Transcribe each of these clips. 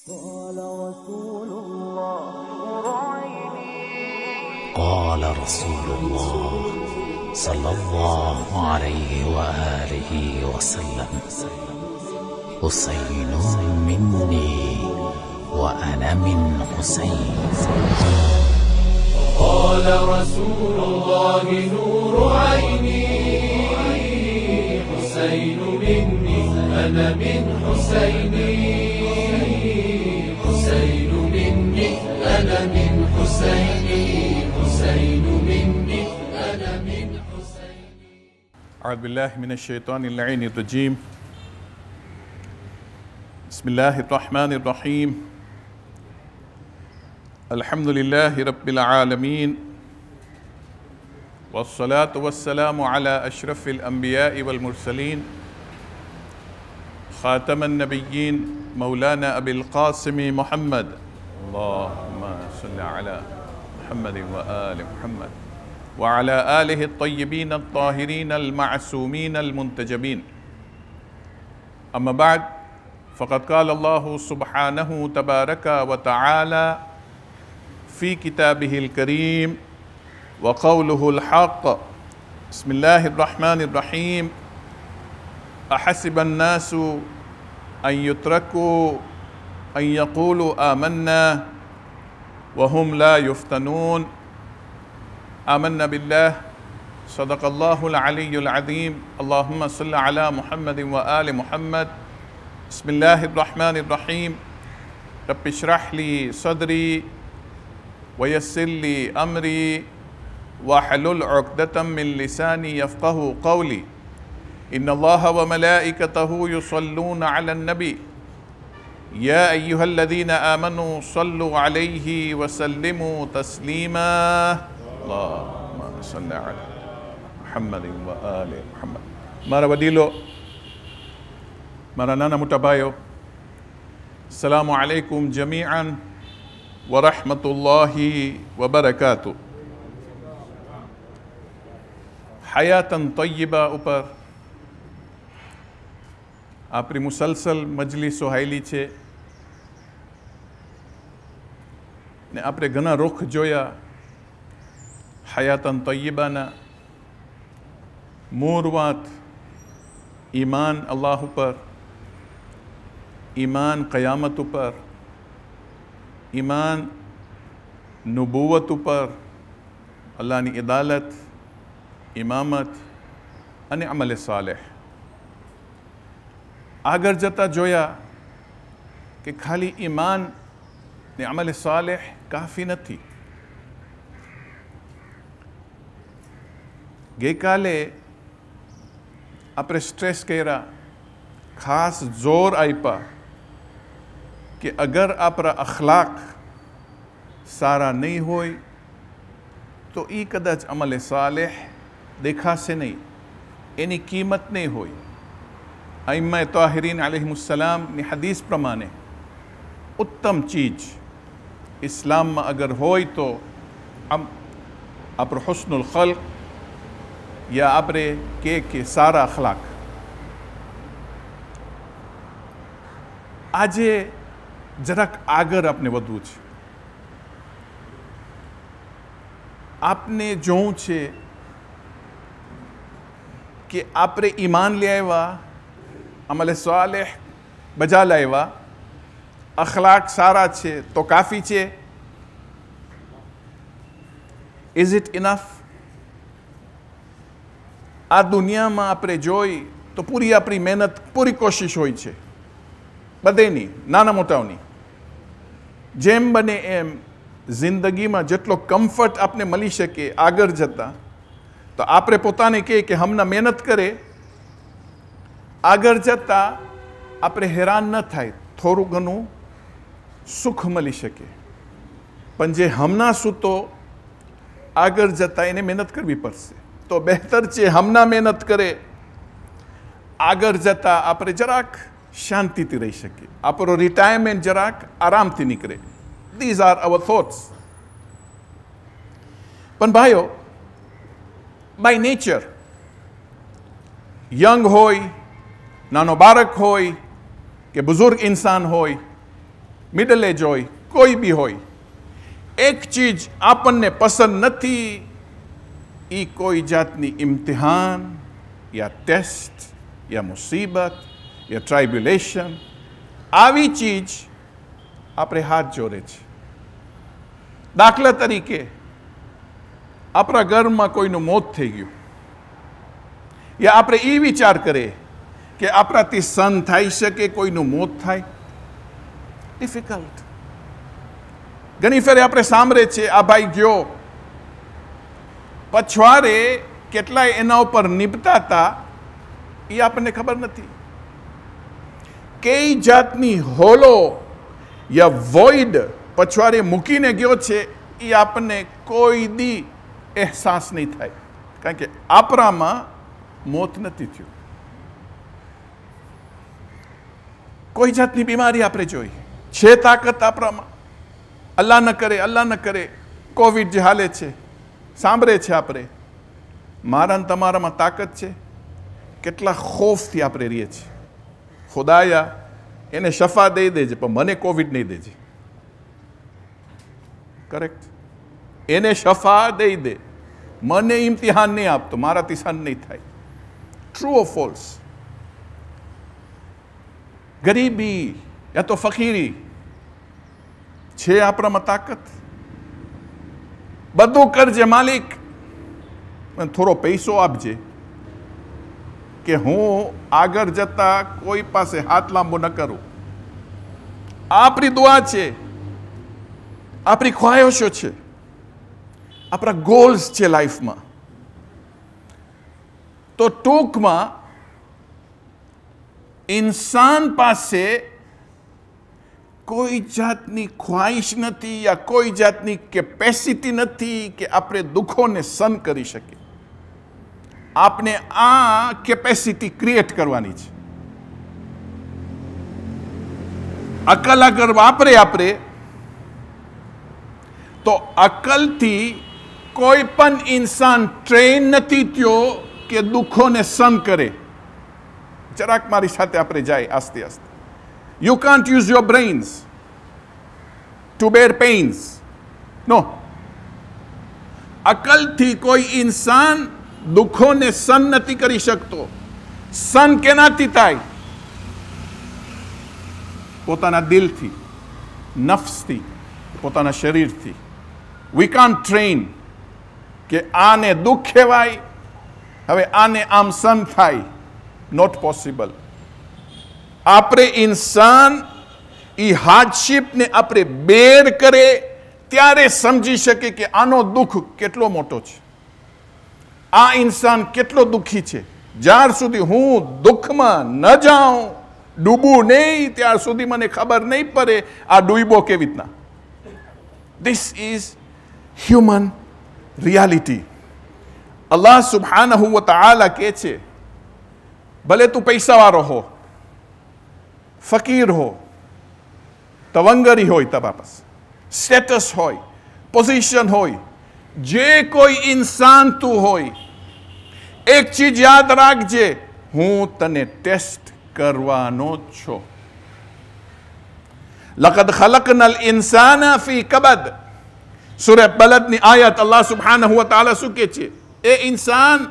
قال رسول الله صلى الله عليه وآله وسلم: حسين مني وأنا من حسين. قال رسول الله نور عيني، حسين مني أنا من حسيني، حسين مني أنا من حسيني، حسين مني أنا من حسيني. أعوذ بالله من الشيطان اللعين الرجيم. بسم الله الرحمن الرحيم. الحمد لله رب العالمين، والصلاة والسلام على أشرف الأنبياء والمرسلين، خاتم النبيين مولانا أبي القاسم محمد. اللهم صل على محمد وآل محمد وعلى آله الطيبين الطاهرين المعصومين المنتجبين. أما بعد، فقد قال الله سبحانه تبارك وتعالى في كتابه الكريم وقوله الحق: بسم الله الرحمن الرحيم. أحسب الناس أن يتركوا أن يقولوا آمنا وهم لا يفتنون. آمنا بالله، صدق الله العلي العظيم. اللهم صل على محمد وآل محمد. بسم الله الرحمن الرحيم. رب اشرح لي صدري ويسر لي أمري واحلل عقدة من لساني يفقه قولي. إن الله وملائكته يصلون على النبي يا أيها الذين آمنوا صلوا عليه وسلموا تسليما. اللهم صل على محمد وآل محمد. Mara wadilo, mara nana mutabayo, Assalamu alaikum jami'an wa rahmatullahi wa barakatuh. हयातन तय्यबा ઉપર આપણી મુસલસલ મજલિસો highly છે ને આપણે ઘણા રૂખ જોયા હયાતન તય્યબાના. મૂળ વાત ઈમાન અલ્લાહ ઉપર, ઈમાન કયામત ઉપર, ઈમાન નુબુવત ઉપર, અલ્લાહની અદાલત, ઇમામત અને અમલે સાલેહ. આગળ જતાં જોયા કે ખાલી ઈમાન ને અમલે સાલેહ કાફી નથી. ગઈકાલે આપણે સ્ટ્રેસ કર્યા, ખાસ જોર આપ્યા કે અગર આપણા અખલાક સારા નહીં હોય તો એ કદાચ અમલે સાલેહ દેખાશે નહીં, એની કિંમત નહીં હોય. અઈમ્મા તાહિરીન અલૈહિમુસ્સલામની હદીસ પ્રમાણે ઉત્તમ ચીજ ઇસ્લામમાં અગર હોય તો આપણું હુસ્નુલ ખલ્ક યા આપણે કે સારા અખલાક. આજે જરાક આગળ આપણે વધવું છે. આપને જોવું છે કે આપણે ઈમાન લઈ આવ્યા, અમલે સાલેહ બજા લાવ્યા, અખલાક સારા છે તો કાફી છે? Is it enough? આ દુનિયામાં આપણે જોઈ તો પૂરી આપણી મહેનત, પૂરી કોશિશ હોય છે બધેની, નાના મોટાઓની. જેમ બને એમ જિંદગીમાં જેટલો કમ્ફર્ટ આપને મળી શકે આગળ જતાં, તો આપણે પોતાને કહીએ કે હમણાં મહેનત કરે, આગળ જતાં આપણે હેરાન ન થાય, થોડું ઘણું સુખ મળી શકે. પણ જે હમણાં સૂતો આગળ જતાં એને મહેનત કરવી પડશે. તો બહેતર છે હમણાં મહેનત કરે, આગળ જતાં આપણે જરાક શાંતિથી રહી શકીએ, આપણો રિટાયરમેન્ટ જરાક આરામથી નીકળે. These are our thoughts. પણ ભાઈઓ, બાય નેચર યંગ હોય, નાનો બાળક હોય કે બુઝુર્ગ ઇન્સાન હોય, મિડલ એજ હોય, કોઈ બી હોય, એક ચીજ આપણને પસંદ નથી, એ કોઈ જાતની ઇમ્તિહાન યા ટેસ્ટ યા મુસીબત યા ટ્રાઇબ્યુલેશન, આવી ચીજ આપણે હાથ જોડે છે. દાખલા તરીકે આપણા ઘરમાં કોઈનું મોત થઈ ગયું, યા આપણે એ વિચાર કરીએ કે આપણાથી સહન થઈ શકે કોઈનું મોત થાય, ડિફિકલ્ટ. ઘણી ફેરે આપણે સાંભળે છે આ ભાઈ ગયો, પછવારે કેટલાય એના ઉપર નિપતા હતા, એ આપણને ખબર નથી. કઈ જાતની હોલો યા વોઇડ પછવારે મૂકીને ગયો છે, એ આપણને કોઈ દી અહેસાસ નહીં થાય, કારણ કે આપણામાં મોત નથી થયું. કોઈ જાતની બીમારી આપણે જોઈ છે, તાકાત આપણામાં, અલ્લાહ ન કરે કોવિડ જે હાલે છે, સાંભળે છે આપણે, મારા ને તમારામાં તાકાત છે, કેટલા ખોફથી આપણે રહીએ છીએ. ખુદાયા એને શફા દઈ દેજે, પણ મને કોવિડ નહીં દેજે. કરેક્ટ? એને શફા દઈ દે, મને ઇમ્તિહાન નહીં આપતો, મારાથી સહન નહીં થાય. True or false? ગરીબી યા તો ફકીરી છે આપણામાં તાકાત? બધું કરજે માલિક, મને થોડો પૈસો આપજે કે હું આગળ જતા કોઈ પાસે હાથ લાંબો ન કરું. આપણી દુઆ છે, આપણી ખ્વાહિશો છે, આપણા ગોલ્સ છે લાઈફમાં. તો ટૂંકમાં ઇન્સાન પાસે કોઈ જાતની ખ્વાહિશ નથી યા કોઈ જાતની કેપેસિટી નથી કે આપણે દુઃખોને સહન કરી શકીએ. આપણે આ કેપેસિટી ક્રિએટ કરવાની છે. અકલ અગર વાપરે આપણે તો અકલથી કોઈ પણ ઇન્સાન ટ્રેન નથી થયો કે દુઃખોને સહન કરે. જરાક મારી સાથે આપણે જાય આસ્તે આસ્તે. You can't use your brains to bear pains. No. અકલથી કોઈ ઇન્સાન દુઃખોને સહન નથી કરી શકતો. સહન કેનાથી થાય? પોતાના દિલથી, નફ્સથી, પોતાના શરીરથી. We can't train કે આને દુઃખ કહેવાય, હવે આને આમ સહન થાય. Not possible. આપણે ઇન્સાન એ હાર્ડશીપને આપણે બેર કરે ત્યારે સમજી શકે કે આનો દુઃખ કેટલો મોટો છે, આ ઇન્સાન કેટલો દુઃખી છે. જ્યાર સુધી હું દુઃખમાં ન જાઉં, ડૂબું નહીં, ત્યાર સુધી મને ખબર નહીં પડે આ ડૂબો કેવી રીતના. This is human reality. Allah સુબ્હાનહુ વ તઆલા કહે છે, ભલે તું પૈસાવાળો હો, ફકીર હો, તવંગરી હોય, તમારા પાસે સ્ટેટસ હોય, પોઝિશન હોય, જે કોઈ ઇન્સાન તું હોય, એક ચીજ યાદ રાખજે, હું તને ટેસ્ટ કરવાનો છું. લકદ ખલકનલ ઇન્સાન ફી કબદ. સૂરહ બલદની આયત અલ્લાહ સુબ્હાનહુ વ તઆલા શું કહે છે? એ ઇન્સાન,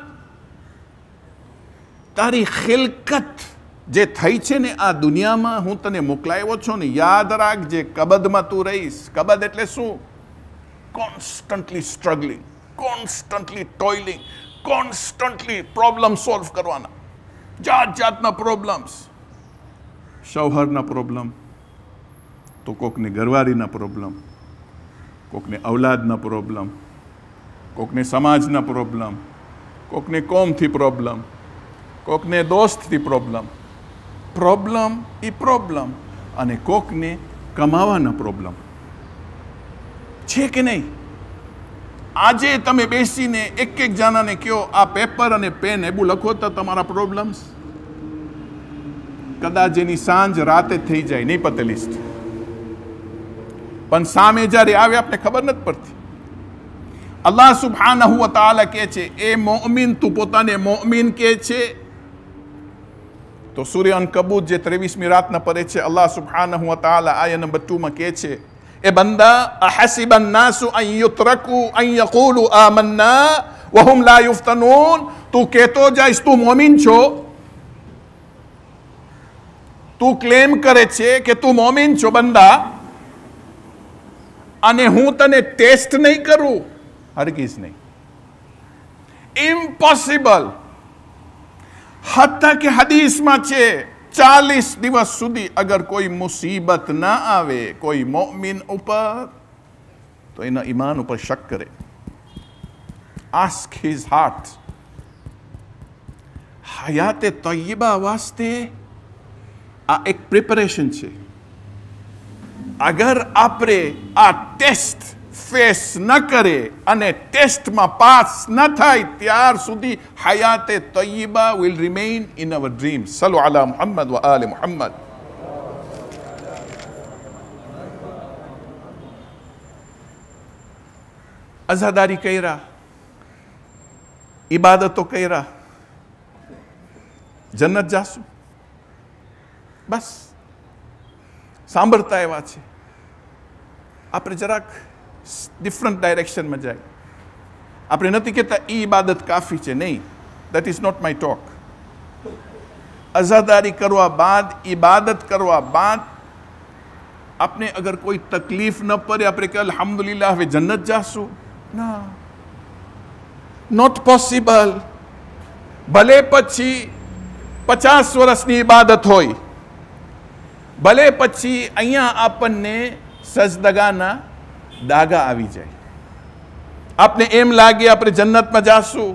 તારી ખિલકત જે થઈ છે ને આ દુનિયામાં, હું તને મોકલાવ્યો છું ને, યાદ રાખજે કબદમાં તું રહીશ. કબદ એટલે શું? Constantly struggling, constantly toiling, constantly problem solve કરવાના. જાત જાતના પ્રોબ્લેમ્સ. શૌહરના પ્રોબ્લેમ, તો કોકને ઘરવાળીના પ્રોબ્લેમ, કોકને ઔલાદના પ્રોબ્લેમ, કોકને સમાજના પ્રોબ્લેમ, કોકને કોમથી પ્રોબ્લેમ, કોકને દોસ્તથી પ્રોબ્લેમ. પ્રોબ્લેમ એ પ્રોબ્લેમ, અને કોકને કમાવાના પ્રોબ્લેમ છે કે નહીં? આજે તમે બેસીને એક એક જણાને કહો આ પેપર અને પેન એવું લખો તો તમારા પ્રોબ્લેમ્સ કદાચ એની સાંજ રાતે થઈ જાય, નહીં પતે લિસ્ટ. પણ સામે જ્યારે આવે આપણે ખબર નથી પડતી. અલ્લાહ સુબ્હાનહુ વ તઆલા કહે છે, એ મોમિન, તું પોતાને મોમિન કહે છે, तो सूर्य अनकबूत जे 23મી રાતના પડે છે, અલ્લાહ સુબ્હાનહુ વ તઆલા આયા નંબર 2 માં કહે છે, એ બંદા અહસિબન નાસુ અન યુત્રકુ અન યકૂલુ આમન્ના વહુમ લા યુફ્તનૂન, તું કહેતો જાઈશ તું મોમિન છો, તું ક્લેમ કરે છે કે તું મોમિન છો બંદા, અને હું તને ટેસ્ટ નહીં કરું, હરગીઝ નહીં, ઇમ્પોસિબલ. हत्ता के हदीस में छे 40 दिवस सुधी अगर कोई मुसीबत ना आवे कोई मोमिन ऊपर तो एना ईमान ऊपर शक करे. Ask his heart. हयाते तय्यबा वास्ते आ एक प्रिपरेशन छे. अगर आपरे आ टेस्ट फेस न करे અને ટેસ્ટમાં પાસ ન થાય ત્યાર સુધી હયાતે તય્યબા will remain in our dreams. સલ્લુ અલા મુહમ્મદ વ આલે મુહમ્મદ. અઝાદારી કર્યા, ઇબાદતો કર્યા, જન્નત જાશું, બસ સાંભળતા એવા છે. આપણે જરાક डिफरेंट डायरेक्शन में जाए. આપણે નથી કહેતા ઈ ઇબાદત કાફી છે, નહીં, that is not my talk. અઝાદારી કરવા બાદ, ઇબાદત કરવા બાદ આપણે અગર કોઈ તકલીફ ન પડે, આપણે કહે અલ્હમ્દુલિલ્લાહ હવે જન્નત જાશું, ના, નોટ પોસિબલ. ભલે પછી 50 વર્ષની ઇબાદત હોય, ભલે પછી અહીંયા આપણને સજદગાના દાગા આવી જાય, આપને એમ લાગે આપણે જન્નતમાં જાશું.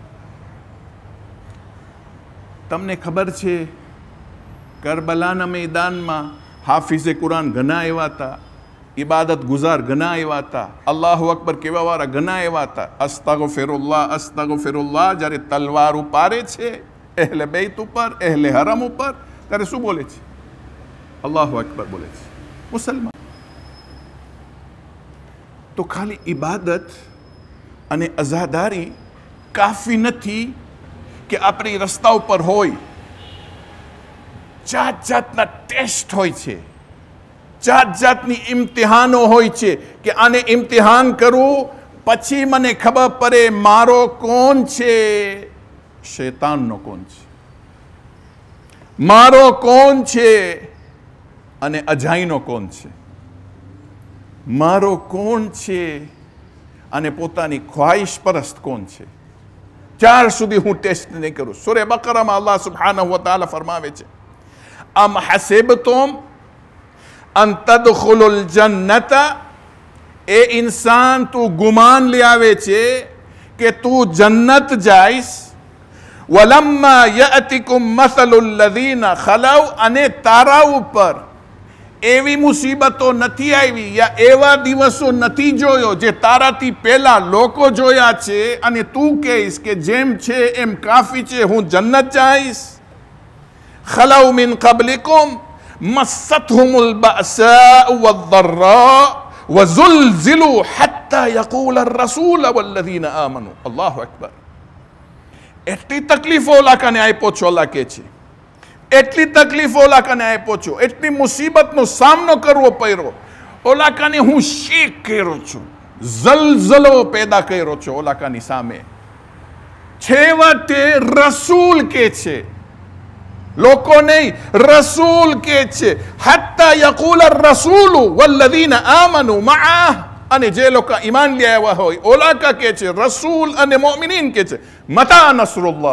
તમને ખબર છે કરબલાના મેદાનમાં હાફિઝે કુરાન ઘણા એવા હતા, ઇબાદત ગુજાર ઘણા એવા હતા, અલ્લાહુ અકબર કહેવાવાળા ઘણા એવા હતા. અસ્તગફિરુલ્લાહ જ્યારે તલવાર ઉપાડે છે એહલે બેત ઉપર, એહલે હરમ ઉપર, ત્યારે શું બોલે છે? અલ્લાહુ અકબર બોલે છે મુસલમાન. તો ખાલી ઇબાદત અને અઝાદારી કાફી નથી કે આપણી રસ્તા ઉપર હોય. જાત જાતના ટેસ્ટ હોય છે, જાત જાતની ઇમ્તિહાનો હોય છે કે આને ઇમ્તિહાન કરું પછી મને ખબર પડે મારો કોણ છે, શૈતાનનો કોણ છે, મારો કોણ છે અને અજાઈનો કોણ છે, મારો કોણ છે અને પોતાની ખ્વાહિશ પરસ્ત કોણ છે. ત્યાર સુધી હું ટેસ્ટ નહીં કરું. સૂરે બકરામાં અલ્લાહ સુબ્હાનહુ વ તઆલા ફરમાવે છે, અમ હસિબતુમ અન તદખુલુલ જન્નતા, એ ઇન્સાન તું ગુમાન લઈ આવે છે કે તું જન્નત જાઈશ, વલમ્મા યઅતિકુમ મસલુલ લઝીના ખલૌ, અને તારા ઉપર એવી મુસીબતો નથી આવી યા એવા દિવસો નથી જોયો જે તારાથી પહેલા લોકો જોયા છે, અને તું કહીશ કે જેમ છે એમ કાફી છે, હું જન્નત જાઈશ. ખલૌ મિન કબલિકુમ મસ્સતહુમુલ બઅસાઉ વદ્દર્રા વઝુલઝિલુ હત્તા યકૂલ અર-રસૂલ વલ્લઝીના આમનુ. અલ્લાહુ અકબર. એટલી તકલીફો ઓલા કને આપ્યો છો, અલ્લાહ કહે છે, એટલી તકલીફો ઓલા કને આપ્યો છો, એટલી મુસીબતનો સામનો કરવો પડ્યો, ઓલા કને હું શેક કર્યો છું, જલજલો પેદા કર્યો છું ઓલા કની સામે. છેવટે રસૂલ કે છે, લોકો નહીં, રસૂલ કે છે, હત્તા યકૂલ અર-રસૂલુ વલ્લઝીના આમનુ મઆહ, અને જે લોકો ઈમાન લઈ આવ્યા હોય ઓલા કા કે છે, રસૂલ અને મોમિનીન કે છે, મતા નસરુલ્લાહ,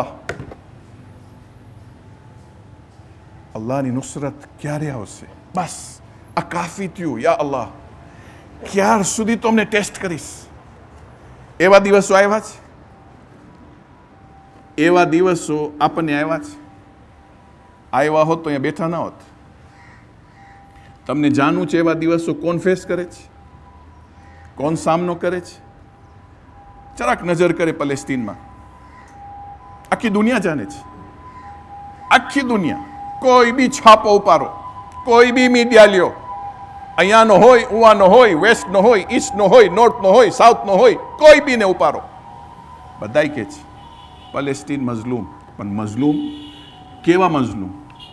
અલ્લાહની નુસરત ક્યારે આવશે? બસ આ કાફી થયું. યા અલ્લાહ, ક્યાર સુધી તો અમને ટેસ્ટ કરીશ? એવા દિવસો આવ્યા છે, એવા દિવસો આપણને આવ્યા છે. આવ્યા હોત તો અહીંયા બેઠા ના હોત. તમને જાણવું છે એવા દિવસો કોણ ફેસ કરે છે, કોણ સામનો કરે છે? જરાક નજર કરે પેલેસ્તીનમાં, આખી દુનિયા જાણે છે, આખી દુનિયા. કોઈ બી છાપો ઉપાડો, કોઈ બી મીડિયા લ્યો, અહીંયાનો હોય, ઉવાનો હોય, વેસ્ટનો હોય, ઈસ્ટનો હોય, નોર્થનો હોય, સાઉથનો હોય, કોઈ બીને ઉપાડો, બધાય કહે છે પેલેસ્તીન મઝલૂમ. પણ મઝલૂમ કેવા મઝલૂમ?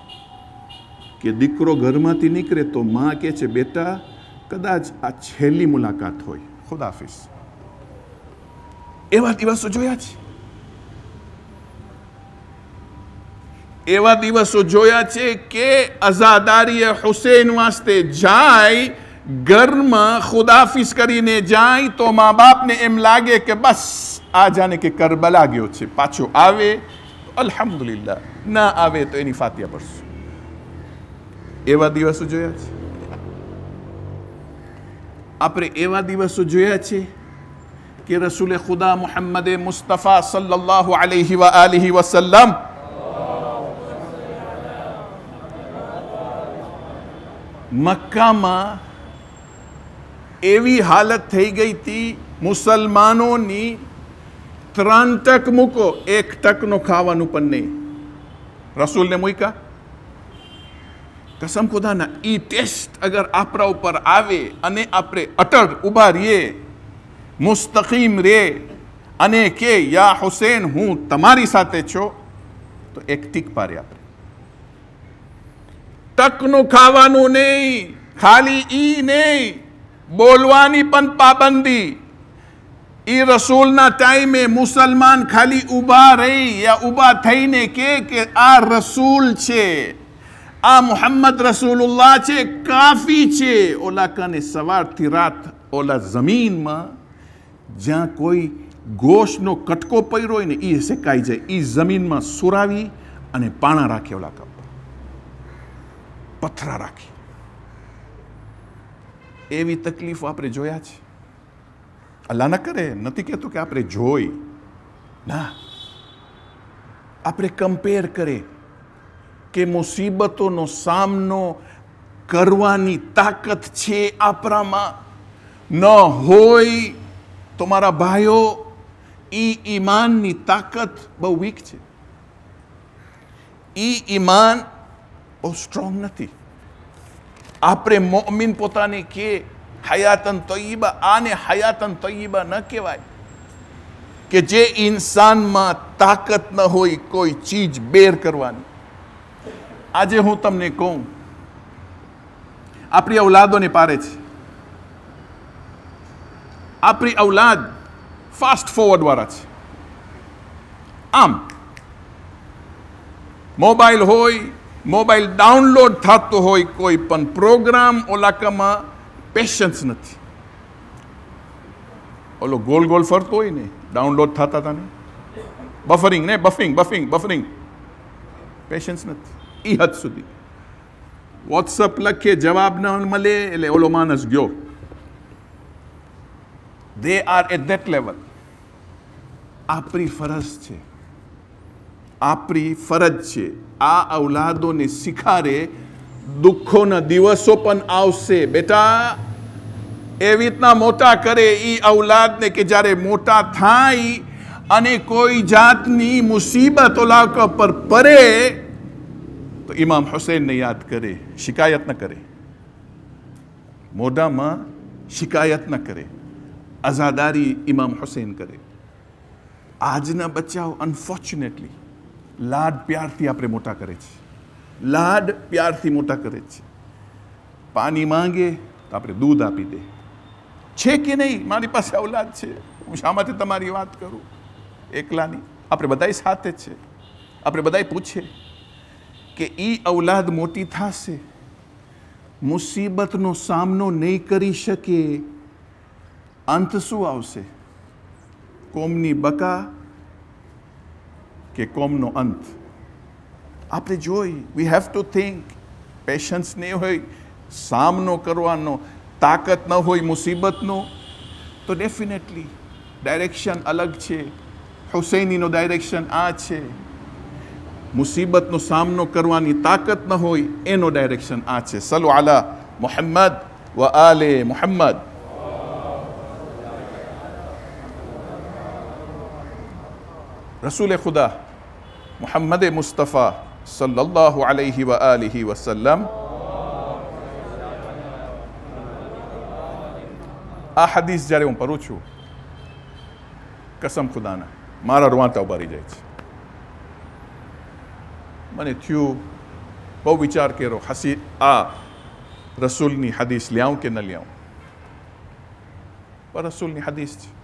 કે દીકરો ઘરમાંથી નીકળે તો માં કહે છે બેટા કદાચ આ છેલ્લી મુલાકાત હોય, ખુદાફિઝ. એવા દિવસો જોયા છે, એવા દિવસો જોયા છે કે અઝાદારીએ હુસૈન વાસ્તે જાય, ઘરમાં ખુદાફિઝ કરીને જાય તો મા બાપને એમ લાગે કે બસ આ જાણે કે કરબલા ગયો છે, પાછો આવે અલ્હમ્દુલિલ્લાહ, ના આવે તો એની ફાતિહા પડશું. એવા દિવસો જોયા છે આપણે. એવા દિવસો જોયા છે કે રસૂલે ખુદા મુહમ્મદ મુસ્તફા સલ્લલ્લાહુ અલૈહિ વ આલિહિ વસલ્લમ મક્કામાં એવી હાલત થઈ ગઈ હતી, મુસલમાનોની 3 ટક મૂકો, 1 ટકનો ખાવાનું પણ નહીં. રસૂલને મૂક્યા, કસમ ખુદાના. ઈ ટેસ્ટ અગર આપણા ઉપર આવે અને આપણે અટળ ઊભા રહીએ, મુસ્તકીમ રે અને કે યા હુસૈન હું તમારી સાથે છો, તો એક ટીક પારે આપણે. ટકનું ખાવાનું નહીં, ખાલી ઈ નહીં, બોલવાની પણ પાબંદી. ઈ રસૂલના ટાઈમે મુસલમાન ખાલી ઊભા રહી યા ઊભા થઈને કે આ રસૂલ છે, આ મુહમ્મદ રસૂલુલ્લાહ છે, કાફી છે. ઓલા કને સવારથી રાત ઓલા જમીનમાં જ્યાં કોઈ ગોશનો કટકો પડ્યો હોય ને એ શેકાઈ જાય, એ જમીનમાં સુરાવી અને પાણા રાખે, ઓલા કપ પથરા રાખી. એવી તકલીફો આપણે જોયા છે. અલ્લાહ ન કરે, નથી કહેતો કે આપણે જોઈ, ના, આપણે કમ્પેર કરે કે મુસીબતોનો સામનો કરવાની તાકાત છે આપણામાં. ન હોય તો મારા ભાઈઓ, ઈ ઈમાનની તાકાત બહુ વીક છે. ઈ ઈમાન બહુ સ્ટ્રોંગ નથી. આપણે મોમિન પોતાને કે હયાતન તય્યબા, આને હયાતન તય્યબા ન કહેવાય કે જે ઇન્સાનમાં તાકાત ન હોય કોઈ ચીજ બેર કરવાની. આજે હું તમને કહું, આપણી ઔલાદોને પારે છે. આપણી ઔલાદ ફાસ્ટ ફોરવર્ડ વાળા છે. આમ મોબાઈલ હોય, મોબાઈલ ડાઉનલોડ થતો હોય કોઈ પણ પ્રોગ્રામ, ઓલાકામાં પેશન્સ નથી. ઓલો ગોલ ગોલ ફરતો હોય ને, ડાઉનલોડ થતા હતા ને, બફરિંગ ને બફરિંગ, પેશન્સ નથી. એ હદ સુધી વોટ્સઅપ લખે, જવાબ ન મળે એટલે ઓલો માણસ ગયો. They are at that level. આપણી ફરજ છે, આપણી ફરજ છે આ ઔલાદોને શીખારે. દુઃખોના દિવસો પણ આવશે બેટા, એવી રીતના મોટા કરે એ ઔલાદને કે જ્યારે મોટા થાય અને કોઈ જાતની મુસીબત ઓલા પર પડે તો ઇમામ હુસૈનને યાદ કરે, શિકાયત ન કરે, મોઢામાં શિકાયત ન કરે, આઝાદારી ઇમામ હુસૈન કરે. આજના બચ્ચાઓ અનફોર્ચ્યુનેટલી લાડ પ્યારથી આપણે મોટા કરે છે, લાડ પ્યારથી મોટા કરે છે. પાણી માંગે તો આપણે દૂધ આપી દે. છે કે નહીં મારી પાસે ઔલાદ છે, હું શા માટે તમારી વાત કરું, એકલાની. આપણે બધાય સાથે જ છે. આપણે બધાય પૂછે કે ઈ ઔલાદ મોટી થશે, મુસીબતનો સામનો નહીં કરી શકે, અંત શું આવશે? કોમની બકા કે કોમનો અંત? આપણે જોઈ, we have to think. Patience નહીં હોય, સામનો કરવાનો તાકાત ન હોય મુસીબતનો, તો ડેફિનેટલી ડાયરેક્શન અલગ છે. હુસૈનીનો ડાયરેક્શન આ છે. મુસીબતનો સામનો કરવાની તાકાત ન હોય એનો ડાયરેક્શન આ છે. સલ્લુ અલા મુહમ્મદ વ આલે મુહમ્મદ. રસૂલે ખુદા મુહમ્મદ મુસ્તફા સલ્લલ્લાહુ અલૈહિ વ આલિહિ વસલ્લમ આ હદીસ જ્યારે હું પઢું છું, કસમ ખુદાના મારા રોવાટા ઉભા રહી જાય છે. મને થયું બહુ વિચાર કર્યો, હસી આ રસૂલની હદીસ લ્યાઉં કે ન લ્યાઉં, પણ રસૂલની હદીસ છે,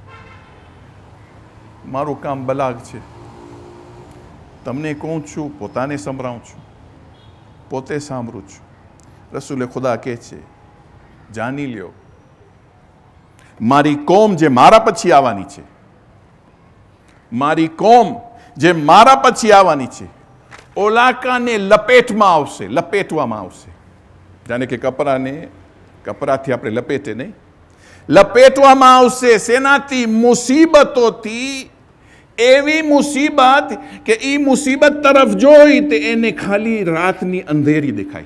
મારું કામ બલાગ છે, તમને કહું છું, પોતાને સંભળાવું છું, પોતે સાંભળું છું. રસૂલે ખુદા કહે છે, જાણી લ્યો, મારી કોમ જે મારા પછી આવવાની છે, મારી કોમ જે મારા પછી આવવાની છે, ઓલાકાને લપેટમાં આવશે, લપેટવામાં આવશે. જાણે કે કપડાથી આપણે લપેટે નહીં, લપેટવામાં આવશે. શેનાથી? મુસીબતોથી. એવી મુસીબત કે એ મુસીબત તરફ જોઈ તો એને ખાલી રાતની અંધેરી દેખાય.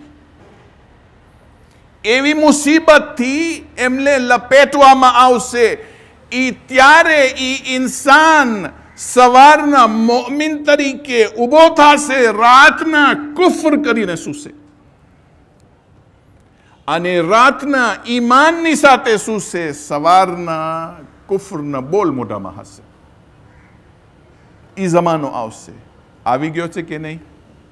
એવી મુસીબતથી એમને લપેટવામાં આવશે. ઈ ત્યારે ઈ ઇન્સાન સવારના મોમિન તરીકે ઊભો થશે, રાતના કુફર કરીને સૂશે, અને રાતના ઈમાનની સાથે સૂશે, સવારના કુફરના બોલ મોઢામાં હશે. ઈ જમાનો આવશે. આવી ગયો છે કે નહીં?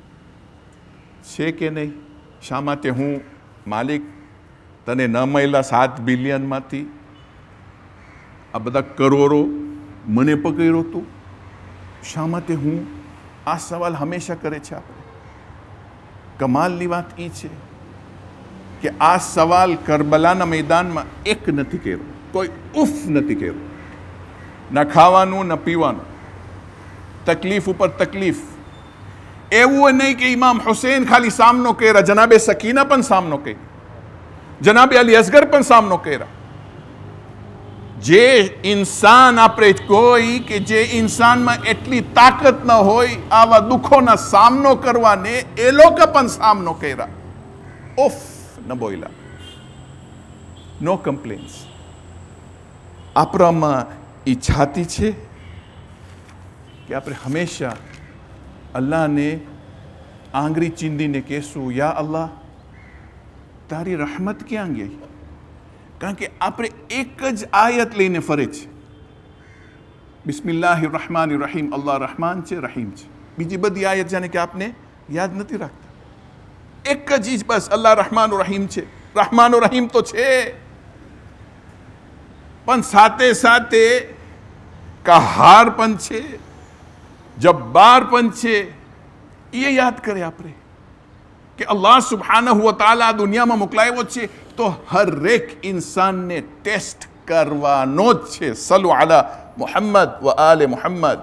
છે કે નહીં? શા માટે હું માલિક તને ન મળ્યા 7 બિલિયનમાંથી આ બધા કરોડો મને પકડ્યો તું? શા માટે હું? આ સવાલ હંમેશા કરે છે આપણે. કમાલની વાત એ છે કે આ સવાલ કરબલાના મેદાનમાં એક નથી કર્યો, કોઈ ઉફ નથી કર્યો. ન ખાવાનું ન પીવાનું, તકલીફ ઉપર તકલીફ. એવું નહીં કે ઇમામ હુસૈન ખાલી સામનો કર્યા, જનાબે સકીના પણ સામનો કર્યો, જનાબે અલી અસગર પણ સામનો કર્યા. જે ઇન્સાન આપણે કોઈ કે જે ઇન્સાનમાં એટલી તાકાત ન હોય આવા દુઃખોના સામનો કરવાને, એ લોકો પણ સામનો કર્યા. ઓફ ન બોલ્યા, નો કમ્પ્લેન્સ. આપણામાં ઈચ્છાતી છે કે આપણે હંમેશા અલ્લાહને આંગળી ચીંધીને કહેશું, યા અલ્લાહ તારી રહમત ક્યાં ગઈ? કારણ કે આપણે એક જ આયત લઈને ફરે છે, બિસ્મિલ્લાહિર રહમાનિર રહીમ. અલ્લાહ રહમાન છે, રહીમ છે. બીજી બધી આયત જાણે કે આપને યાદ નથી રાખતા. એક જ બસ અલ્લાહ રહમાન રહીમ છે. રહમાન રહીમ તો છે, પણ સાથે સાથે કહાર પણ છે, જબ્બાર પણ છે. એ યાદ કરે આપણે કે અલ્લાહ સુબ્હાનહુ વ તઆલા દુનિયામાં મોકલાયો છે તો હરેક ઇન્સાનને ટેસ્ટ કરવાનો જ છે. સલ્લુ અલા મુહમ્મદ વ આલે મુહમ્મદ.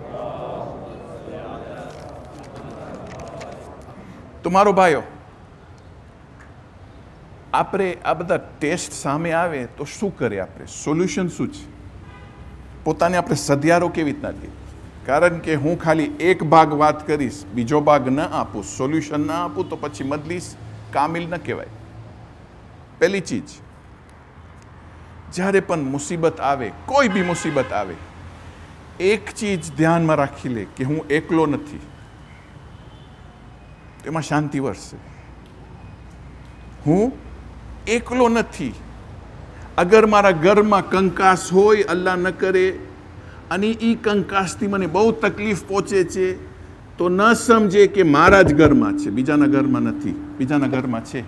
તો મારો ભાઈઓ, આપણે આ બધા ટેસ્ટ સામે આવે તો શું કરે? આપણે સોલ્યુશન શું છે? પોતાને આપણે સધિયારો કેવી રીતના દઈએ? કારણ કે હું ખાલી એક ભાગ વાત કરીશ, બીજો ભાગ ન આપું, સોલ્યુશન ન આપું તો પછી મજલિસ કામિલ ન કહેવાય. પહેલી ચીજ, જ્યારે પણ મુસીબત આવે, કોઈ બી મુસીબત આવે, એક ચીજ ધ્યાનમાં રાખી લે કે હું એકલો નથી. તેમાં શાંતિ વરસે. હું એકલો નથી. અગર મારા ઘરમાં કંકાસ હોય, અલ્લાહ ન કરે, અને એ કંકાસથી મને બહુ તકલીફ પહોંચે છે, તો ન સમજે કે મારા જ ઘરમાં છે, બીજાના ઘરમાં નથી, બીજાના ઘરમાં છે.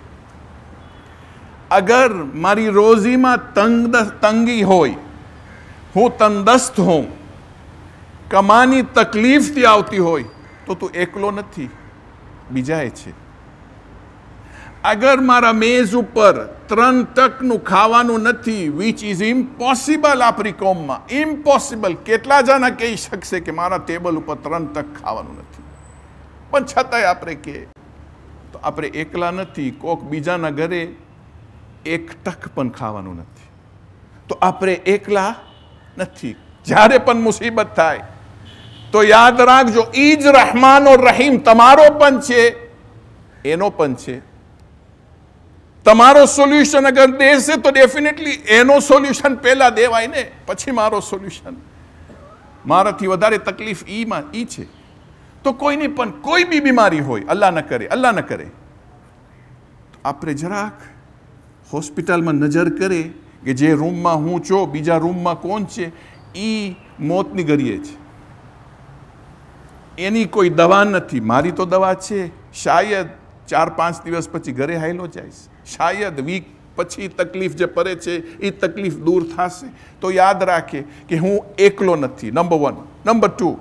અગર મારી રોજીમાં તંગી હોય, હું તંદસ્ત હોઉં, કમાની તકલીફથી આવતી હોય, તો તું એકલો નથી, બીજાએ છે. અગર મારા મેઝ ઉપર 3 ટકનું ખાવાનું નથી, વિચ ઇઝ ઇમ્પોસિબલ આપણી કોમમાં, ઇમ્પોસિબલ. કેટલા જણા કહી શકશે કે મારા ટેબલ ઉપર 3 ટક ખાવાનું નથી? પણ છતાંય આપણે કે તો આપણે એકલા નથી, કોક બીજાના ઘરે 1 ટક પણ ખાવાનું નથી, તો આપણે એકલા નથી. જ્યારે પણ મુસીબત થાય તો યાદ રાખજો, ઈ જ રહમાન રહીમ તમારો પણ છે, એનો પણ છે. તમારો સોલ્યુશન અગર દેશે તો ડેફિનેટલી એનો સોલ્યુશન પહેલા દેવાય ને, પછી મારો સોલ્યુશન. મારાથી વધારે તકલીફ ઈ છે. તો કોઈને પણ કોઈ બી બીમારી હોય, અલ્લાહ ન કરે, અલ્લાહ ન કરે, આપણે જરાક હોસ્પિટલમાં નજર કરે કે જે રૂમમાં હું છું, બીજા રૂમમાં કોણ છે, ઈ મોતની ઘડીએ છે, એની કોઈ દવા નથી, મારી તો દવા છે. શાયદ 4-5 દિવસ પછી ઘરે હાયલો જઈશ, શાયદ વીક પછી તકલીફ જે પડે છે એ તકલીફ દૂર થશે. તો યાદ રાખે કે હું એકલો નથી, નંબર 1. નંબર 2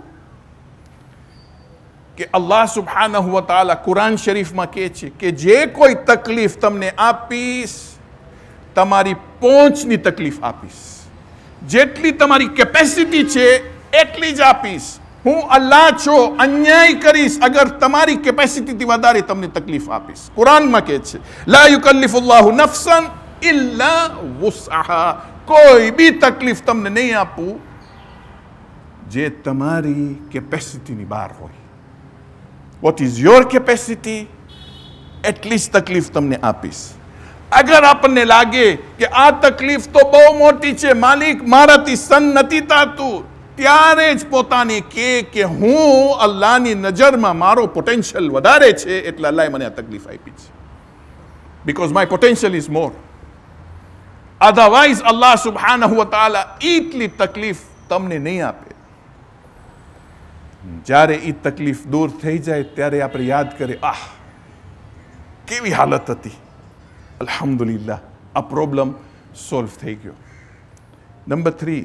કે અલ્લાહ સુબ્હાનહુ વ તઆલા કુરાન શરીફમાં કહે છે કે જે કોઈ તકલીફ તમને આપીશ, તમારી પહોંચની તકલીફ આપીશ, જેટલી તમારી કેપેસિટી છે એટલી જ આપીશ. હું અલ્લાહ છું, અન્યાય કરીશ અગર તમારી કેપેસિટીથી વધારે તમને તકલીફ આપીશ. કુરાનમાં કહે છે લા યુકલ્લિફુલ્લાહુ નફ્સન ઇલ્લા વુસઆહા. કોઈ બી તકલીફ તમને નહીં આપું જે તમારી કેપેસિટીની બહાર હોય. વોટ ઇઝ યોર કેપેસિટી, એટલી જ તકલીફ તમને આપીશ. અગર આપણને લાગે કે આ તકલીફ તો બહુ મોટી છે, માલિક મારાથી સહન નથી થતું, ત્યારે જ પોતાને કે હું અલ્લાહની નજરમાં મારો પોટેન્શિયલ વધારે છે એટલે અલ્લાહે મને આ તકલીફ આપી છે. Because my potential is more. Otherwise Allah સુબ્હાનહુ વ તઆલા એટલી તકલીફ તમને નહીં આપે. જ્યારે એ તકલીફ દૂર થઈ જાય ત્યારે આપણે યાદ કરીએ, કેવી હાલત હતી, અલ્હમ્દુલિલ્લાહ આ પ્રોબ્લેમ સોલ્વ થઈ ગયો. નંબર 3,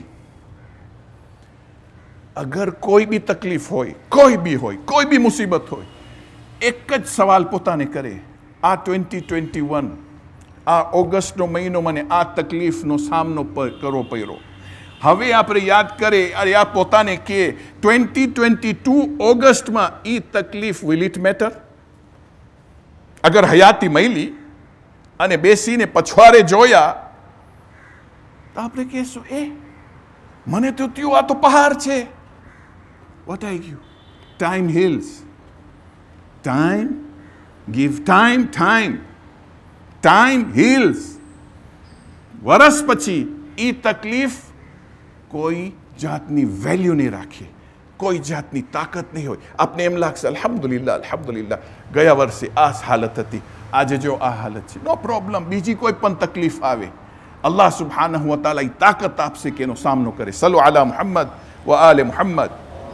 અગર કોઈ બી તકલીફ હોય, કોઈ બી મુસીબત હોય, એક જ સવાલ પોતાને કરે, આ 2021 આ ઓગસ્ટનો મહિનો મને આ તકલીફનો સામનો કરવો પડ્યો. હવે આપણે યાદ કરીએ, અરે આ પોતાને કે 2022 ઓગસ્ટમાં એ તકલીફ વિલ ઇટ મેટર? અગર હયાતી મળી અને બેસીને પછવાડે જોયા તો આપણે કહેશું મને તો થયું આ તો પહાડ છે. What I give? Time heals. Time, give time. Time heals. વરસ પછી એ તકલીફ કોઈ જાતની વેલ્યુ નહીં રાખે, કોઈ જાતની તાકાત નહીં હોય. આપને એમ લાગશે અલ્હમ્દુલિલ્લાહ ગયા વર્ષે આ હાલત હતી, આજે જો આ હાલત છે, નો પ્રોબ્લેમ. બીજી કોઈ પણ તકલીફ આવે, અલ્લાહ સુબ્હાનહુ વ તઆલા તાકાત આપશે કે એનો સામનો કરે. સલ્લુ અલા મુહમ્મદ વ આલે મુહમ્મદ.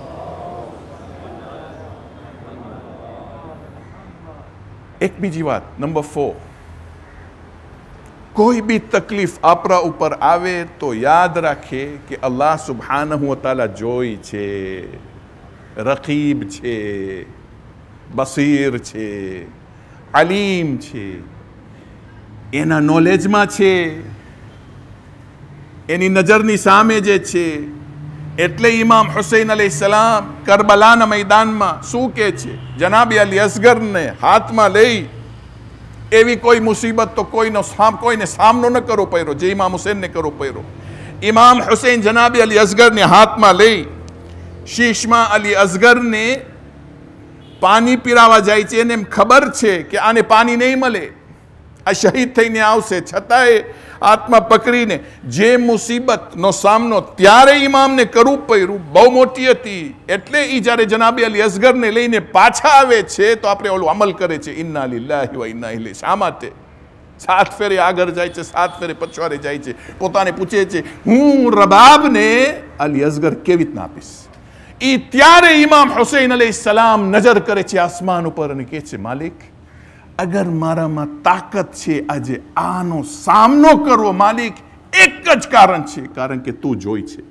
એક બીજી વાત, નંબર 4, કોઈ બી તકલીફ આપણા ઉપર આવે તો યાદ રાખે કે અલ્લાહ સુબ્હાનહુ વ તઆલા જોઈ છે, રકીબ છે, બસીર છે, અલીમ છે, એના નોલેજમાં છે, એની નજરની સામે જે છે. એટલે ઇમામ હુસૈન અલૈહિસ્સલામ કરબલાના મેદાનમાં શું કહે છે? જનાબે અલી અસગરને હાથમાં લઈ, એવી કોઈ મુસીબત તો કોઈને સામનો ન કરવો પડ્યો જે ઇમામ હુસૈનને કરવો પડ્યો. ઇમામ હુસૈન જનાબે અલી અસગરને હાથમાં લઈ શીશમાં અલી અસગરને પાણી પીરાવા જાય છે. એને એમ ખબર છે કે આને પાણી નહીં મળે, આ શહીદ થઈને આવશે, છતાંય હાથમાં પકડીને જે મુસીબતનો સામનો ત્યારે ઇમામને કરવું પડ્યું બહુ મોટી હતી. એટલે એ જ્યારે જનાબે અલી અસગરને લઈને પાછા આવે છે તો આપણે ઓલું અમલ કરે છે, ઇન્ના લિલ્લાહી વ ઇન્ના ઇલૈહી. શા માટે? 7 ફેરે આગળ જાય છે, 7 ફેરે પછવાડે જાય છે. પોતાને પૂછે છે હું રબાબને અલી અસગર કેવી રીતના આપીશ? એ ત્યારે ઇમામ હુસૈન અલૈહિસ્સલામ નજર કરે છે આસમાન ઉપર અને કહે છે માલિક, અગર મારામાં તાકાત છે આજે આનો સામનો કરવો, માલિક એક જ કારણ છે, કારણ કે તું જોઈ છે.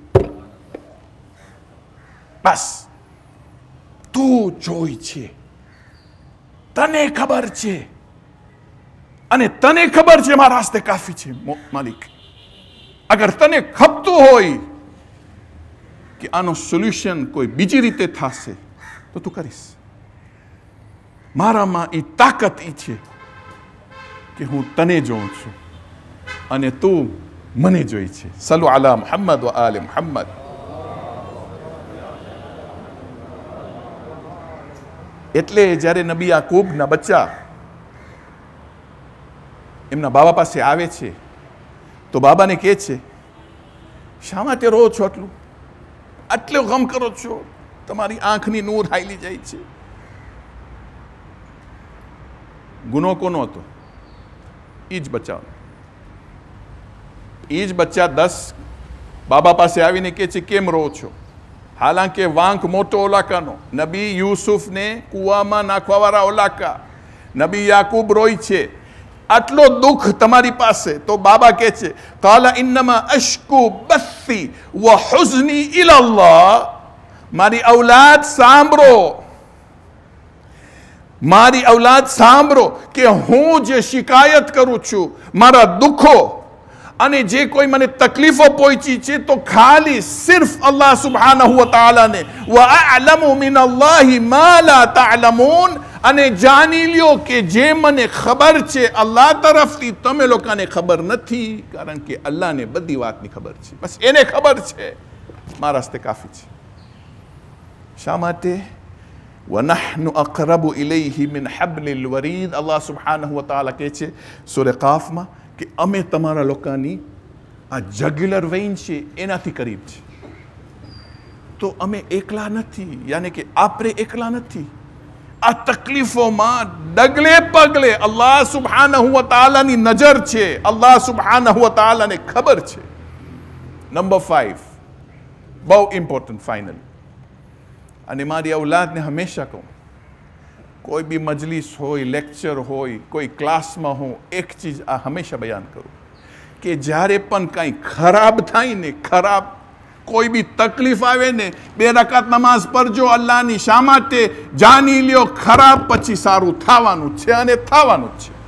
બસ તું જોઈ છે, તને ખબર છે, અને તને ખબર છે મારા હસ્તે કાફી છે. માલિક અગર તને ખપતું હોય કે આનો સોલ્યુશન કોઈ બીજી રીતે થશે તો તું કરીશ. મારામાં એ તાકાત એ છે કે હું તને જોઉં છું અને તું મને જોઈ છે. સલ્લુ અલા મુહમ્મદ વ આલે મુહમ્મદ. એટલે જ્યારે નબી યાકૂબના બચ્ચા એમના બાબા પાસે આવે છે તો બાબાને કહે છે શા માટે રો છો? આટલો ગમ કરો છો, તમારી આંખની નૂર હાઈલી જાય છે. ગુનો કોનો હતો? એ જ બચ્ચા. એ જ બચ્ચા 10 બાબા પાસે આવીને કહે છે કેમ રો છો? હાલાંકે વાંક મોટો ઓલાકાનો, નબી યુસુફને કૂવામાં નાખવાવાળા ઓલાકા, નબી યાકૂબ રોય છે, આટલો દુઃખ તમારી પાસે, તો બાબા કહે છે કાલા ઇન્નમા અશ્કુ બસ્સી વ હુઝની ઇલલ્લાહ, મારી ઔલાદ સાંભળો, મારી ઔલાદ સાંભળો કે હું જે શિકાયત કરું છું, મારા દુઃખો અને જે કોઈ મને તકલીફો પહોંચી છે, તો ખાલી સિર્ફ અલ્લાહ સુબ્હાનહુ વ તઆલાને, વ અઅલમુ મિન અલ્લાહી મા લા તઅલમૂન, અને જાણી લ્યો કે જે મને ખબર છે અલ્લાહ તરફથી તમે લોકોને ખબર નથી, કારણ કે અલ્લાહને બધી વાતની ખબર છે, બસ એને ખબર છે, મારા હસ્તે કાફી છે. શા માટે? વનહ્નુ અકરબુ ઇલૈહી મિન હબ્લિલ વરીદ. અલ્લાહ સુબ્હાનહુ વ તઆલા કહે છે સૂરે કાફમાં કે અમે તમારા લોકોની આ જગ્યુલર વેઇન છે એનાથી કરીબ છે. તો અમે એકલા નથી, યાની કે આપણે એકલા નથી. આ તકલીફોમાં ડગલે પગલે અલ્લાહ સુબ્હાનહુ વ તઆલાની નજર છે, અલ્લાહ સુબ્હાનહુ વ તઆલાને ખબર છે. નંબર 5 બહુ ઇમ્પોર્ટન્ટ ફાઇનલ, અને મારી ઔલાદને હંમેશા કહું, કોઈ બી મજલિસ હોય, લેક્ચર હોય, કોઈ ક્લાસમાં હું એક ચીજ આ હંમેશા બયાન કરું કે જ્યારે પણ કંઈ ખરાબ થાય ને, ખરાબ કોઈ બી તકલીફ આવે ને, 2 રકાત નમાઝ પડજો અલ્લાહની. શા માટે? જાણી લ્યો ખરાબ પછી સારું થવાનું છે, અને થવાનું જ છે.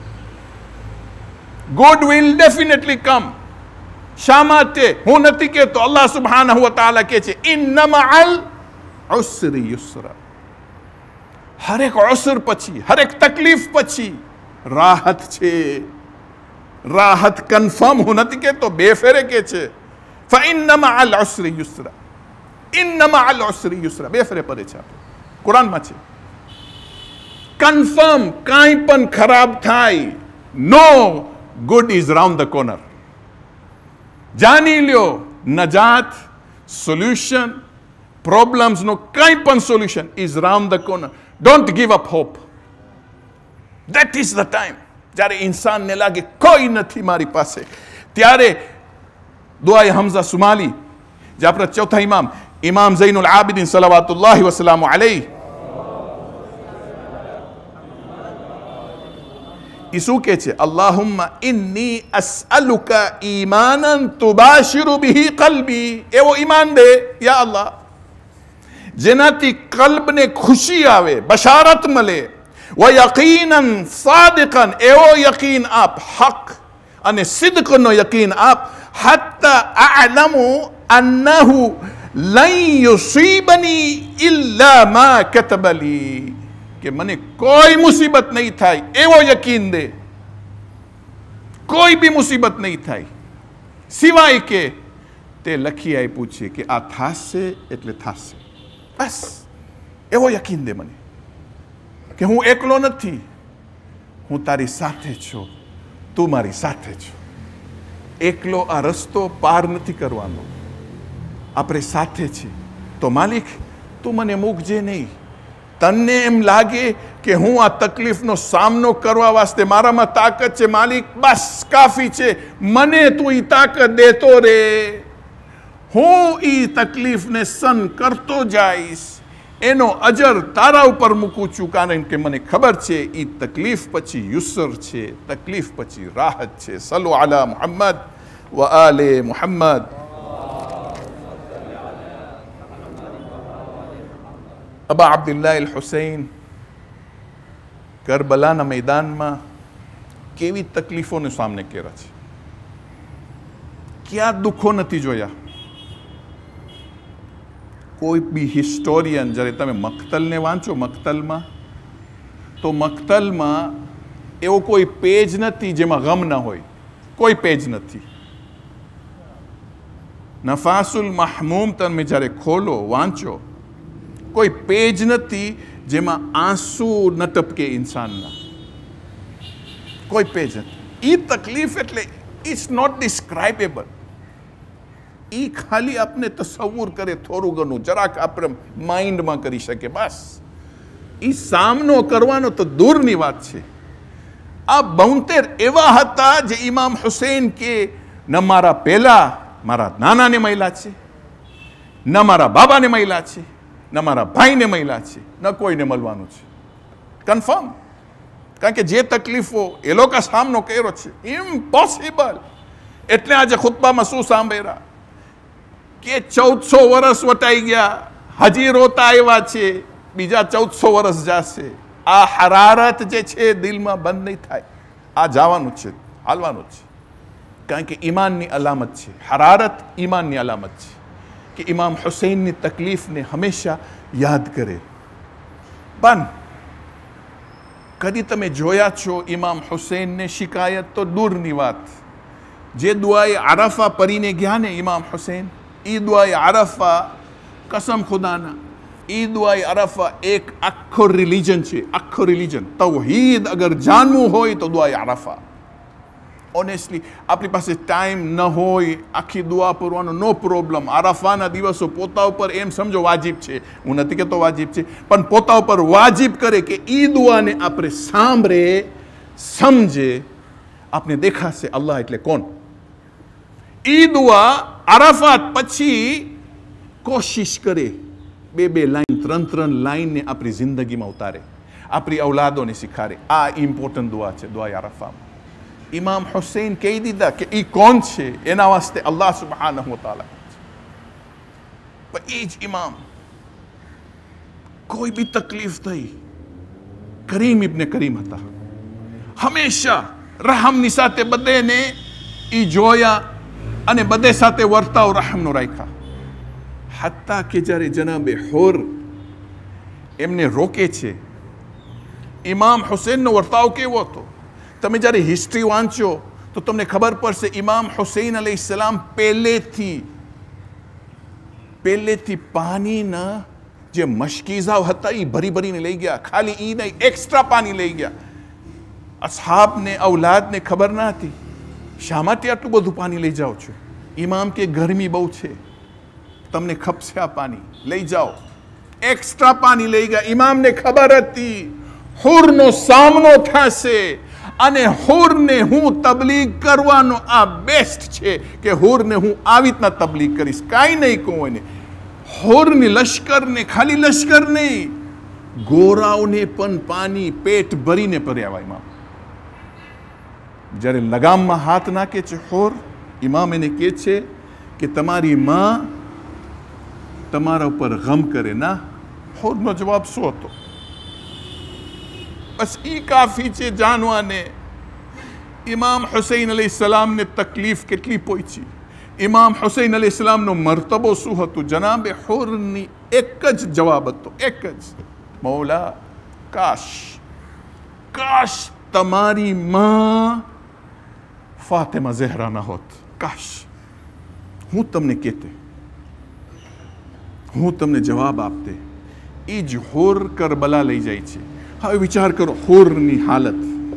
Good will definitely come. શા માટે? હું નથી કહેતો, અલ્લાહ સુબ્હાનહુ વ તઆલા કહે છે ઇન્ન મઅલ ઉસ્રી યુસરા. હરેક અવસર પછી, હરેક તકલીફ પછી રાહત છે. રાહત કન્ફર્મ હું નથી કહેતો, 2 ફેરે કે છે ફઇન્ન મઅલ ઉસ્રી યુસરા, ઇન્ન મઅલ ઉસ્રી યુસરા, 2 ફેરે પડે છે, કુરાનમાં છે. કન્ફર્મ કાંઈ પણ ખરાબ થાય, no, good is round the corner. જાણી લ્યો નજાત, સોલ્યુશન, પ્રોબ્લેમ્સનો કંઈ પણ solution is round the corner. Don't give up hope. That is the time જ્યારે ઇન્સાનને લાગે કોઈ નથી મારી પાસે, ત્યારે દુઆએ હમઝા સુમાલી, જે આપણા ચોથા ઇમામ, ઇમામ ઝૈનુલ આબિદીન સલાવાતુલ્લાહિ વસલામુ અલૈહ, એ શું કહે છે? અલ્લાહુમ્મા ઇન્ની અસઅલુકા ઈમાનન તુબાશિરુ બિહી કલ્બી. એવો ઈમાન દે યા અલ્લાહ જેનાથી કલ્બને ખુશી આવે, બશારત મળે. વ યકીનન સાદિકન, એવો યકીન આપ, હક અને સિદ્કનો યકીન આપ. હત્તા અઅલમુ અન્નહુ લન યુસીબની ઇલ્લા મા કતબ લી, કે મને કોઈ મુસીબત નહીં થાય એવો યકીન દે. કોઈ બી મુસીબત નહીં થાય સિવાય કે તે લખી આપ્યું છે કે આ થશે એટલે થશે, બસ એવો યકીન દે મને કે હું એકલો નથી, હું તારી સાથે છું, તું મારી સાથે છો. એકલો આ રસ્તો પાર નથી કરવાનો, આપણે સાથે છીએ. તો માલિક તું મને મૂકજે નહીં. તને એમ લાગે કે હું આ તકલીફનો સામનો કરવા વાસ્તે મારામાં તાકાત છે, માલિક બસ કાફી છે, મને તું એ તાકાત દેતો રે. હું એ તકલીફને સહન કરતો જઈશ, એનો અજર તારા ઉપર મૂકું છું, કારણ કે મને ખબર છે એ તકલીફ પછી યુસર છે, તકલીફ પછી રાહત છે. સલ્લુ અલા મુહમ્મદ વ આલે Muhammad. Aba Abdullah al Husain કરબલાના મેદાનમાં કેવી તકલીફોનો સામનો કર્યા છે, ક્યાં દુઃખો નથી જોયા. કોઈ બી હિસ્ટોરિયન જ્યારે તમે મક્તલને વાંચો, મક્તલમાં, તો મક્તલમાં એવો કોઈ પેજ નથી જેમાં ગમ ન હોય, કોઈ પેજ નથી. નફાસુલ મહમૂમ તમે જ્યારે ખોલો, વાંચો, કોઈ પેજ નથી જેમાં આંસુ ન ટપકે ઇન્સાનના, કોઈ પેજ નથી. એ તકલીફ એટલે ઇટ્સ નોટ ડિસ્ક્રાઇબેબલ. એ ખાલી આપણે તસવ્વુર કરે થોડું ઘણું, જરાક આપણે માઇન્ડમાં કરી શકે, બસ. એ સામનો કરવાનો તો દૂરની વાત છે. આ 72 એવા હતા જે ઇમામ હુસૈન કે ન મારા પહેલા મારા નાનાને મહિલા છે, ન મારા બાબાને મહિલા છે, ન મારા ભાઈને મહિલા છે, ન કોઈને મળવાનું છે. કન્ફર્મ કારણ કે જે તકલીફો એ લોકો સામનો કર્યો છે, ઇમ્પોસિબલ. એટલે આજે ખુતબામાં શું સાંભળ્યા કે 1400 વર્ષ વટાઈ ગયા, હજી રોતા આવ્યા છે, બીજા 1400 વર્ષ જશે. આ હરારત જે છે દિલમાં બંધ નહીં થાય. આ જવાનું છે, હાલવાનું છે. કારણ કે ઈમાનની અલામત છે. હરારત ઈમાનની અલામત છે કે ઇમામ હુસૈનની તકલીફને હંમેશા યાદ કરે. પણ કદી તમે જોયા છો ઇમામ હુસૈનને શિકાયત તો દૂરની વાત, જે દુઆએ આરફા પરીને ગયા ને ઇમામ હુસૈન, એ દુઆએ આરફા કસમ ખુદાના, એ દુઆએ આરફા એક આખો રિલિજન છે, આખો રિલિજન. તૌહીદ અગર જાણવું હોય તો દુઆએ આરફા. ઓનેસ્ટલી આપણી પાસે ટાઈમ ન હોય આખી દુઆ પૂરવાનો, નો પ્રોબ્લેમ. આરફાના દિવસો પોતા ઉપર એમ સમજો વાજિબ છે, હું નથી કહેતો વાજિબ છે, પણ પોતા ઉપર વાજિબ કરે કે એ દુઆને આપણે સાંભળે, સમજે, આપને દેખાશે અલ્લાહ એટલે કોણ. એ દુઆ આરાફાત પછી કોશિશ કરે 2 લાઈન 3 લાઈનને આપણી જિંદગીમાં ઉતારે, આપણી ઔલાદોને શીખારે. આ ઇમ્પોર્ટન્ટ દુઆ છે, દુઆ આરાફામાં. ઇમામ હુસૈન કહી દીધા કે એ કોણ છે, એના વાસ્તે અલ્લાહ સુબ્હાનહુ વ તઆલા. પણ એ જ ઇમામ કોઈ બી તકલીફ થઈ, કરીમ ઇબ્ને કરીમ હતા. હંમેશા રહમની સાથે બધેને એ જોયા અને બધે સાથે વર્તાવ રહમનો રાખ્યા. હત્તા કે જ્યારે જનાબે હોર એમને રોકે છે, ઇમામ હુસૈનનો વર્તાવ કેવો હતો તમે જ્યારે હિસ્ટ્રી વાંચો તો તમને ખબર પડશે. ઇમામ હુસૈન અલૈહિસ્સલામ પહેલેથી પાણીના જે મશકીઝાઓ હતા એ ભરી ભરીને લઈ ગયા. ખાલી એ નહીં, એક્સ્ટ્રા પાણી લઈ ગયા. અસહાબને ઔલાદને ખબર ના હતી, શા માટે આટલું બધું પાણી લઈ જાઓ છો? ઇમામ કે ગરમી બહુ છે, તમને ખપશે આ પાણી, લઈ જાઓ. એક્સ્ટ્રા પાણી લઈ ગયા. ઇમામને ખબર હતી હુરનો સામનો થશે અને હુરને હું તબલીગ કરવાનો આ બેસ્ટ છે કે હુરને હું આવી રીતના તબલીગ કરીશ, કાંઈ નહીં કહું એને. હુરની લશ્કરને, ખાલી લશ્કર નહીં, ગોરાઓને પણ પાણી પેટ ભરીને પર્યા. ઇમામ જ્યારે લગામમાં હાથ નાખે છે હોર, ઇમામ એને કહે છે કે તમારી માં તમારા ઉપર ગમ કરે ના. હોરનો જવાબ શું હતો? બસ એ કાફી છે જાણવાને ઇમામ હુસૈન અલૈહિસ્સલામને તકલીફ કેટલી પહોંચી, ઇમામ હુસૈન અલૈહિસ્સલામનો મર્તબો શું હતું. જનાબે હોરની એક જ જવાબ હતો, એક જ, મૌલા કાશ તમારી માં ફાતિમા ઝહરા ના હોત. કાશ હું તમને કહેતે, હું તમને જવાબ આપતે. એ જ હોર કરબલા લઈ જાય છે. હવે વિચાર કરો હોરની હાલત.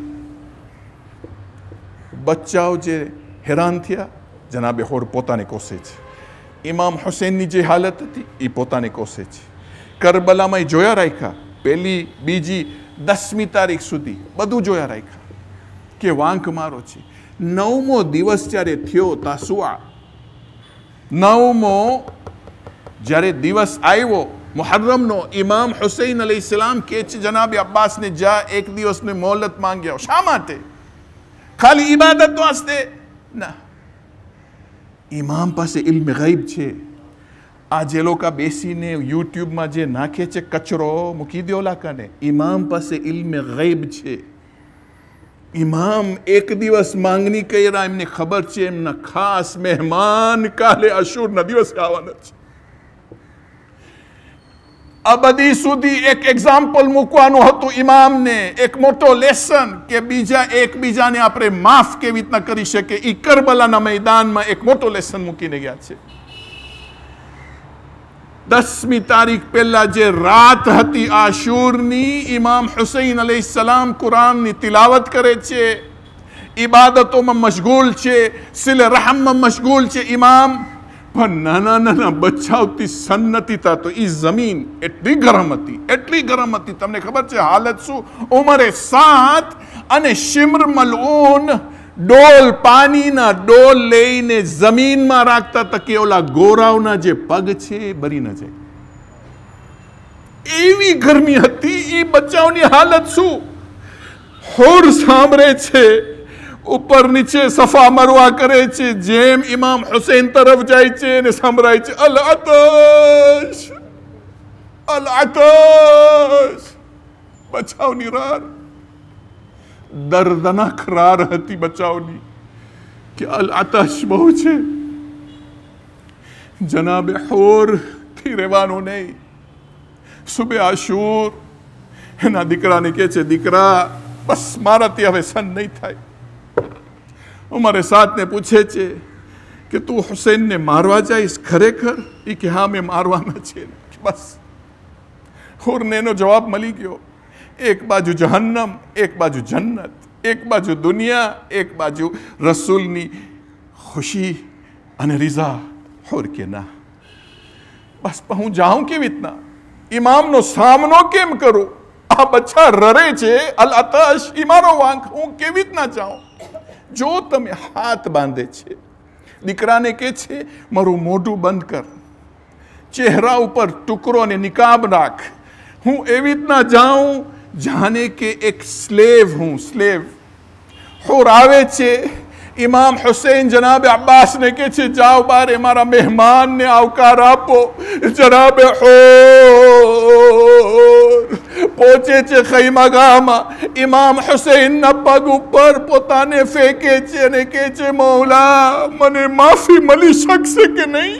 બચ્ચાઓ જે હેરાન થયા, જનાબે હોર પોતાને કોસે છે. ઇમામ હુસૈનની જે હાલત હતી એ પોતાને કોસે છે. કરબલામાં એ જોયા રાખ્યા, પહેલી બીજી 10મી તારીખ સુધી બધું જોયા રાખ્યા કે વાંક મારો છે. 9મો દિવસ જ્યારે થયો તાસુઆ, 9મો જ્યારે દિવસ આવ્યો મુહર્રમનો, ઇમામ હુસૈન અલૈહિસ્સલામ કે છે જનાબે અબ્બાસને જા એક દિવસની મોહલત માંગ્યા. શા માટે? ખાલી ઇબાદત વાસ્તે ના. ઇમામ પાસે ઇલ્મ ગૈબ છે. આ જે લોકો બેસીને યુટ્યુબમાં જે નાખે છે કચરો મૂકી દો લાકાને, ઇમામ પાસે ઇલ્મ ગૈબ છે. ઇમામ એક દિવસ માંગણી કર્યા, એમને ખબર છે એમના ખાસ મહેમાન કાલે અશૂરના દિવસે આવવાના છે. આ બધી સુધી એક એક્ઝામ્પલ મૂકવાનું હતું ઇમામને, એક મોટો લેસન કે બીજા એકબીજાને આપણે માફ કેવી રીતના કરી શકે. એ કરબલાના મેદાનમાં એક મોટો લેસન મૂકીને ગયા છે. 10મી તારીખ પહેલા જે રાત હતી આશુરની, ઇમામ હુસૈન અલૈહિસ્સલામ કુરાનની તિલાવત કરે છે, ઇબાદતોમાં મશગુલ છે, સિલે રહમમાં મશગુલ છે ઇમામ. પણ નાના બચ્ચાઓથી સન્નતી થતો. એ જમીન એટલી ગરમ હતી, તમને ખબર છે હાલત શું? ઉમરે 7 અને શિમ્ર મલઊન ડોલ, પાણીના ડોલ લઈને જમીનમાં રાખતા હતા કે ઓલા ગોરાઓના જે પગ છે એ બરી ન જાય. એવી ગરમી હતી. એ બચ્ચાઓની હાલત શું? હોર સાંભળે છે, ઉપર નીચે સફા મરવા કરે છે, જેમ ઇમામ હુસૈન તરફ જાય છે અને સંભળાય છે અલ આતશ, અલ આતશ. બચાવની રાર, દર્દનાક રાર હતી બચાવની કે અલ આતશ બહુ છે. જનાબે હોર થી રહેવાનું નહીં. સુબે આશુર એના દીકરાને કહે છે, દીકરા બસ મારાથી હવે સહન નહીં થાય. ઉમરે સાતને પૂછે છે કે તું હુસૈનને મારવા જઈશ ખરેખર? એ કે હા, મેં મારવાના છે. બસ હોરને એનો જવાબ મળી ગયો. એક બાજુ જહન્નમ, એક બાજુ જન્નત, એક બાજુ દુનિયા, એક બાજુ રસૂલની ખુશી અને રીઝા. હોર કે ના, બસ હું જાઉં કેવી રીતના? ઇમામનો સામનો કેમ કરું? આ બચ્ચા રરે છે, અલ આતશ, ઈ મારો વાંક, હું કેવી રીતના જાઉં? જો તમે હાથ બાંધે છે, દીકરાને કહે છે મારું મોઢું બંધ કર, ચહેરા ઉપર ટુકડો અને નિકાબ નાખ, હું એવી રીતના જાઉં જાણે કે એક સ્લેવ હું, સ્લેવ. હોર આવે છે, ઇમામ હુસૈન જનાબે અબ્બાસને કહે છે જાઓ બારે મારા મહેમાનને આવકાર આપો. જનાબે હોર પહોંચે છે ખૈમાગામાં, ઇમામ હુસૈનના પગ ઉપર પોતાને ફેંકે છે અને કહે છે મૌલા મને માફી મળી શકશે કે નહીં?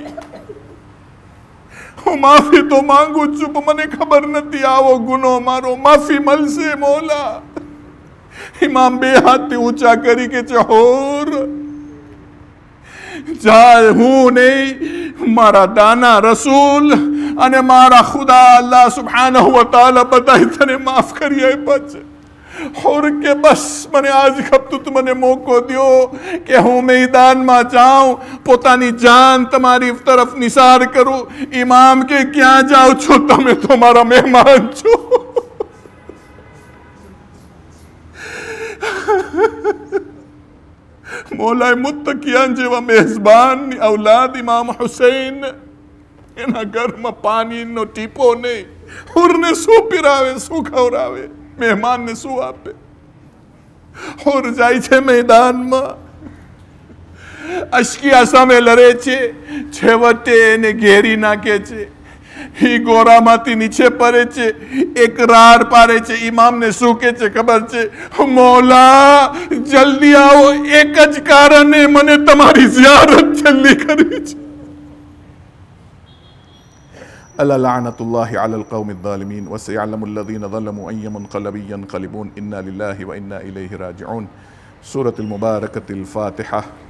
હું માફી તો માંગુ છું પણ મને ખબર નથી આવો ગુનો મારો, માફી મળશે મૌલા. ઇમામ બે હાથથી ઊંચા કરી કે છે હોર જા, હું નહીં મારા દાના રસૂલ અને મારા ખુદા અલ્લાહ સુબ્હાનહુ વ તઆલા બધાય તને માફ કરી આપ્યા છે. હોર કે બસ મને આજ ખપતું મને મોકો દો કે હું મેદાનમાં જાઉં, પોતાની જાન તમારી તરફ નિસાર કરું. ઇમામ કે ક્યાં જાઓ છો તમે? તો મારા મહેમાન છો. મોલાએ મુત્તકિયાન જેવા મેઝબાનની ઔલાદ ઇમામ હુસૈન, એના ઘરમાં પાણીનો ટીપો નહીં. હોરને શું પીરાવે, શું ખવડાવે, મહેમાનને શું આપે? હોર જાય છે મેદાનમાં, અશ્કિયા સામે લડે છે, છેવટે એને ઘેરી નાખે છે. ही गोरामाती नीचे पड़े छे, एक रार पारे छे. इमाम ने શું કે છે ખબર છે? મૌલા જલ્દી આવો, એક જ કારણે મને તમારી ઝિયારત જલ્દી કરવી છે. ألا لعنة الله على القوم الظالمين وسيعلم الذين ظلموا أي منقلب ينقلبون إنا لله وإنا إليه راجعون. سورة المباركة الفاتحة.